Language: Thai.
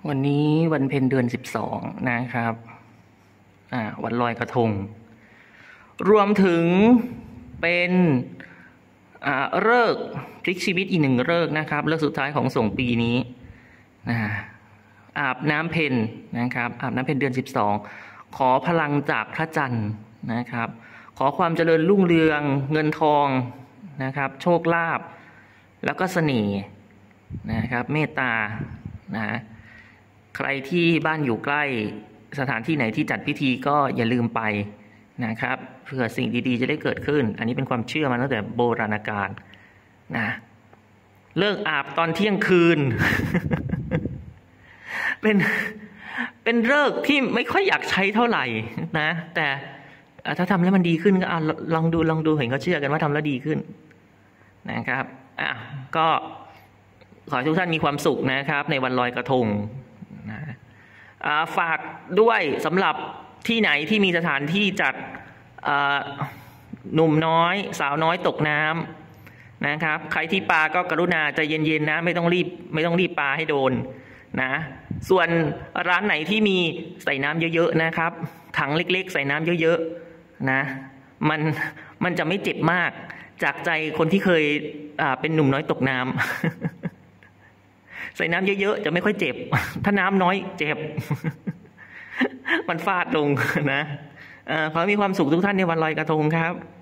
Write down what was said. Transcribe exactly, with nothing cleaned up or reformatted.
วันนี้วันเพ็ญเดือนสิบสองนะครับอ่าวันลอยกระทงรวมถึงเป็นอ่าฤกษ์พลิกชีวิตอีกหนึ่งฤกษ์นะครับฤกษ์สุดท้ายของสงปีนี้นะอาบน้ำเพ็ญนะครับอาบน้ำเพ็ญเดือนสิบสองขอพลังจากพระจันทร์นะครับขอความเจริญรุ่งเรืองเงินทองนะครับโชคลาภแล้วก็เสน่ห์นะครับเมตตานะใครที่บ้านอยู่ใกล้สถานที่ไหนที่จัดพิธีก็อย่าลืมไปนะครับเพื่อสิ่งดีๆจะได้เกิดขึ้นอันนี้เป็นความเชื่อมาตั้งแต่โบราณกาลนะเลิกอาบตอนเที่ยงคืน เป็นเป็นเลิกที่ไม่ค่อยอยากใช้เท่าไหร่นะแต่ถ้าทำแล้วมันดีขึ้นก็ลองดูลองดูเห็นเขาเชื่อกันว่าทำแล้วดีขึ้นนะครับอ่ะก็ขอให้ทุกท่านมีความสุขนะครับในวันลอยกระทงนะฝากด้วยสำหรับที่ไหนที่มีสถานที่จัดหนุ่มน้อยสาวน้อยตกน้ำนะครับใครที่ปาก็กรุณาใจเย็นๆนะไม่ต้องรีบไม่ต้องรีบปาให้โดนนะส่วนร้านไหนที่มีใส่น้ำเยอะๆนะครับถังเล็กๆใส่น้ำเยอะๆนะมันมันจะไม่เจ็บมากจากใจคนที่เคยเป็นหนุ่มน้อยตกน้ำ ใส่น้ำเยอะๆจะไม่ค่อยเจ็บถ้าน้ำน้อยเจ็บ มันฟาดลงนะขอให้มีความสุขทุกท่านในวันลอยกระทงครับ